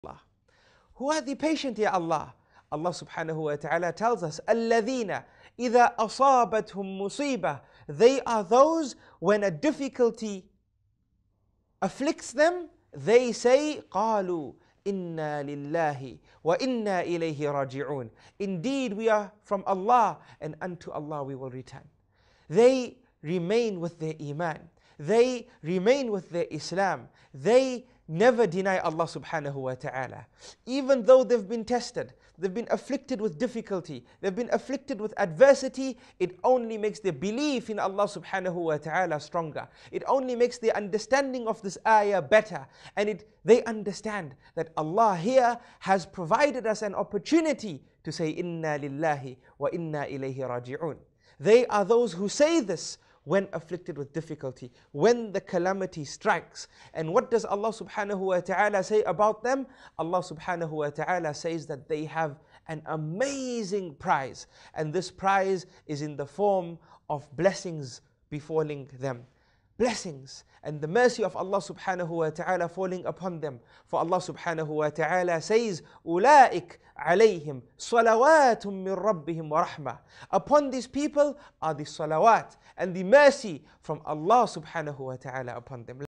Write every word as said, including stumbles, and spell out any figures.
Allah. Who are the patient, Ya Allah? Allah subhanahu wa ta'ala tells us, الَّذِينَ إِذَا أَصَابَتْهُمْ مُصِيبَةٌ. They are those when a difficulty afflicts them, they say, قَالُوا إِنَّا لِلَّهِ وَإِنَّا إِلَيْهِ رَاجِعُونَ. Indeed, we are from Allah, and unto Allah we will return. They remain with their iman. They remain with their Islam. They never deny Allah subhanahu wa ta'ala. Even though they've been tested, they've been afflicted with difficulty, they've been afflicted with adversity, it only makes their belief in Allah subhanahu wa ta'ala stronger. It only makes their understanding of this ayah better. And it, they understand that Allah here has provided us an opportunity to say, Inna lillahi wa inna ilayhi raji'un. They are those who say this when afflicted with difficulty, when the calamity strikes. And what does Allah subhanahu wa ta'ala say about them? Allah subhanahu wa ta'ala says that they have an amazing prize. And this prize is in the form of blessings befalling them. Blessings and the mercy of Allah subhanahu wa ta'ala falling upon them. For Allah subhanahu wa ta'ala says, أُولَٰئِكَ عَلَيْهِمْ صَلَوَاتٌ مِّن رَبِّهِمْ وَرَحْمَةٌ. Upon these people are the salawat and the mercy from Allah subhanahu wa ta'ala upon them.